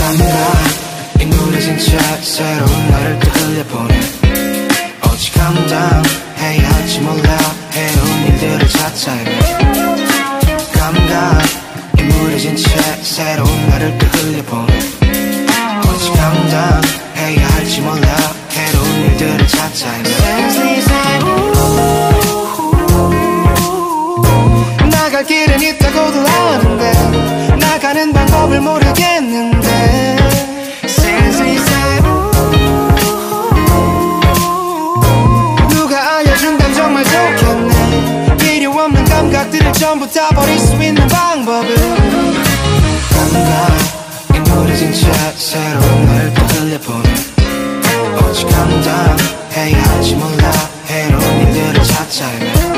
감각 잉그러진 채 새로운 나를 끌려보내 오직 감당해야 할지 몰라 해로운 일들을 찾아 헤매 감각 잉그러진 채 새로운 나를 끌려보내 오직 감당해야 할지 몰라 해로운 일들을 찾아 헤매 나갈 길은 있다고들 하는데 나가는 방법을 모르겠는데 누가 알려준다면 정말 좋겠네 필요 없는 감각들을 전부 다 버릴 수 있는 방법을 감각이 무뎌진 채 새로운 날 끌려보내 오직 감당해야 할지 몰라 해로운 일들을 찾아 헤매